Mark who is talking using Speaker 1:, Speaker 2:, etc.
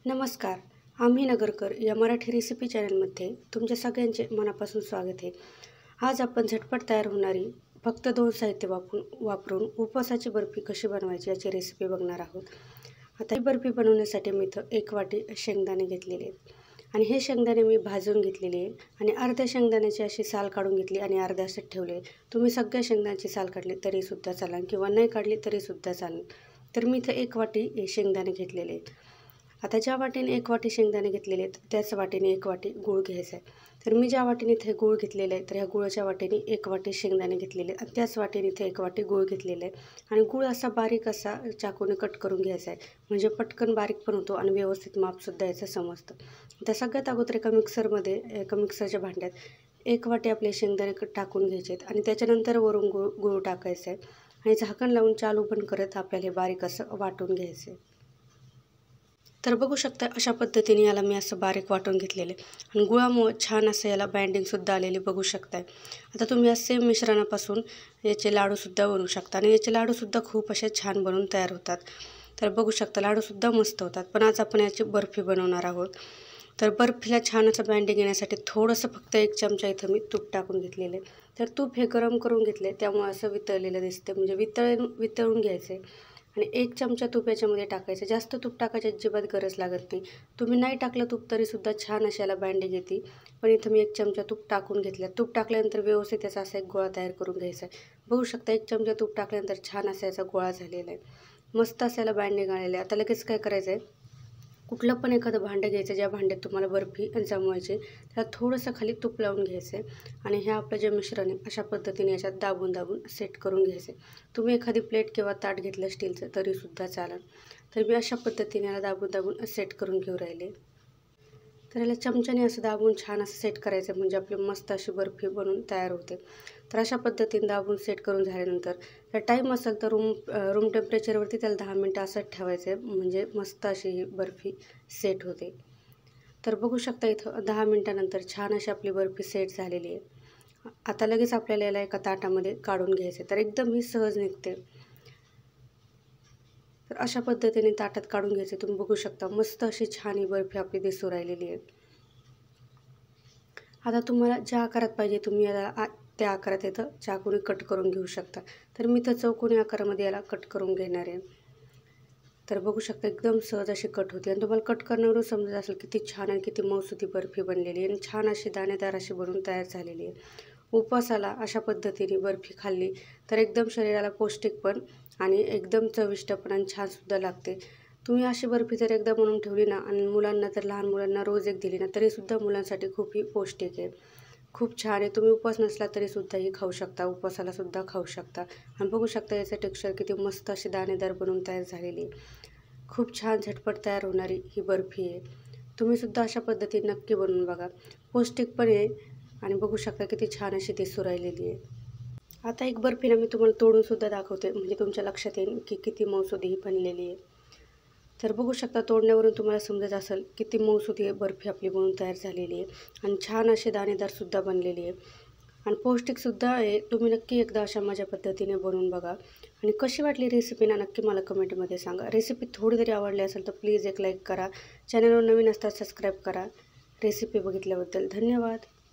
Speaker 1: नमस्कार. आम्ही नगरकर या मराठी रेसिपी चॅनलमध्ये तुमच्या सगळ्यांचे मनापासून स्वागत आहे. आज आपण झटपट तयार होणारी फक्त 2 साहित्य वापरून उपवासाची बर्फी कशी बनवायची याची रेसिपी बघणार आहोत. आता ही बर्फी बनवण्यासाठी मी इथं 1 वाटी शेंगदाणे घेतलेले आहेत आणि हे शेंगदाणे मी भाजून घेतलेले आहे आणि अर्ध्या शेंगदाण्याची अशी साल काढून घेतली आणि अर्ध्या असे ठेवले. तुम्ही सगळ्या शेंगदाण्याची साल काढली तरीसुद्धा चालेल किंवा नाही काढली तरीसुद्धा चालेल. तर मी इथं 1 वाटी शेंगदाणे घेतलेले आहेत. आता ज्या वाटीने 1 वाटी शेंगदाणे घेतलेले आहेत त्याच वाटीने 1 वाटी गूळ घ्यायचा आहे. तर मी ज्या वाटीने इथे गूळ घेतलेला आहे तर ह्या गुळाच्या वाटीने 1 वाटी शेंगदाणे घेतलेले आणि त्याच वाटीने इथे 1 वाटी गूळ घेतलेला आहे आणि गूळ असा बारीक असा चाकूने कट करून घ्यायचा आहे, म्हणजे पटकन बारीक पण होतो आणि व्यवस्थित मापसुद्धा याचं समजतं. त्या सगळ्यात अगोदर एका मिक्सरच्या भांड्यात 1 वाटी आपले शेंगदाणे टाकून घ्यायचे आहेत आणि त्याच्यानंतर वरून गूळ टाकायचं आहे आणि झाकण लावून चालू पण करत आपल्याला हे बारीक असं वाटून घ्यायचं आहे. तर बघू शकता अशा पद्धतीने याला मी असं बारीक वाटून घेतलेलं आहे आणि गुळामुळे छान असं याला बाइंडिंगसुद्धा आलेली बघू शकताय. आता तुम्ही या सेम मिश्रणापासून याचे लाडूसुद्धा बनवू शकता आणि याचे लाडूसुद्धा खूप असे छान बनवून तयार होतात. तर बघू शकता लाडूसुद्धा मस्त होतात. पण आज आपण याची बर्फी बनवणार आहोत. तर बर्फीला छान असं बाइंडिंग येण्यासाठी थोडंसं फक्त 1 चमचा इथं मी तूप टाकून घेतलेलं आहे. तर तूप हे गरम करून घेतले त्यामुळे असं वितळलेलं दिसते, म्हणजे वितळून घ्यायचं आहे आणि 1 चमचा तूप याच्यामध्ये टाकायचं. जास्त तूप टाकायची अजिबात गरज लागत नाही. तुम्ही नाही टाकलं तूप तरीसुद्धा छान अशी याला बाइंडिंग येते. पण इथं मी 1 चमचा तूप टाकून घेतलं. तूप टाकल्यानंतर व्यवस्थित याचा असा एक गोळा तयार करून घ्यायचा आहे. बघू शकता 1 चमचा तूप टाकल्यानंतर छान असा याचा गोळा झालेला आहे. मस्त असं याला बाइंडिंग आलेलं आहे. आता लगेच काय करायचं आहे, कुठलं पण एखादं भांडं घ्यायचं ज्या भांड्यात तुम्हाला बर्फी जमवायची, त्याला थोडंसं खाली तूप लावून घ्यायचं आहे आणि हे आपलं जे मिश्रण आहे अशा पद्धतीने याच्यात दाबून सेट करून घ्यायचं आहे. तुम्ही एखादी प्लेट किंवा ताट घेतलं स्टीलचं तरीसुद्धा चालेल. तर मी अशा पद्धतीने याला दाबून सेट करून घेऊ राहिले. तर याला चमच्याने असं दाबून छान असं सेट करायचं, म्हणजे आपली मस्त अशी बर्फी बनून तयार होते. तर अशा पद्धतीने दाबून सेट करून झाल्यानंतर जर टाईम असेल तर रूम टेम्परेचरवरती त्याला 10 मिनटं असंच ठेवायचं आहे, म्हणजे मस्त अशी ही बर्फी सेट होते. तर बघू शकता इथं 10 मिनटानंतर छान अशी आपली बर्फी सेट झालेली आहे. आता लगेच आपल्याला याला एका ताटामध्ये काढून घ्यायचं, तर एकदम ही सहज निघते. तर अशा पद्धतीने ताटात काढून घ्यायचे. तुम्ही बघू शकता मस्त अशी छान ही बर्फी आपली दिसू राहिलेली आहे. आता तुम्हाला ज्या आकारात पाहिजे तुम्ही याला त्या आकारात इथं चाकूने कट करून घेऊ शकता. तर मी तर चौकोनी आकारामध्ये याला कट करून घेणार आहे. तर बघू शकता एकदम सहज अशी कट होते आणि तुम्हाला कट करण्यावरून समजत असेल किती छान आणि किती मऊसूत बर्फी बनलेली आहे आणि छान अशी दाणेदार अशी बनवून तयार झालेली आहे. उपवासाला अशा पद्धतीने बर्फी खाल्ली तर एकदम शरीराला पौष्टिक पण आणि एकदम चविष्ट पण आणि छानसुद्धा लागते. तुम्ही अशी बर्फी जर एकदा बनवून ठेवली ना आणि मुलांना तर लहान मुलांना रोज एक दिली ना तरीसुद्धा मुलांसाठी खूप ही पौष्टिक आहे. खूप छान आहे. तुम्ही उपवास नसला तरीसुद्धा ही खाऊ शकता, उपवासालासुद्धा खाऊ शकता आणि बघू शकता याचं टेक्स्चर किती मस्त अशी दाणेदार बनवून तयार झालेली आहे. खूप छान झटपट तयार होणारी ही बर्फी आहे. तुम्हीसुद्धा अशा पद्धतीने नक्की बनवून बघा. पौष्टिक पण आहे आणि बघू शकता किती छान अशी दिसू राहिलेली आहे. आता एक बर्फी ना मी तुम्हाला तोडूनसुद्धा दाखवते, म्हणजे तुमच्या लक्षात येईल की किती मऊसूद ही बनलेली आहे. तर बघू शकता तोडण्यावरून तुम्हाला समजत असेल किती मऊसूद ही बर्फी आपली बनवून तयार झालेली आहे आणि छान अशी दाणेदारसुद्धा बनलेली आहे आणि पौष्टिकसुद्धा आहे. तुम्ही नक्की एकदा अशा माझ्या पद्धतीने बनवून बघा आणि कशी वाटली रेसिपी ना नक्की मला कमेंटमध्ये सांगा. रेसिपी थोडी जरी आवडली असेल तर प्लीज एक लाईक करा. चॅनलवर नवीन असतात सबस्क्राईब करा. रेसिपी बघितल्याबद्दल धन्यवाद.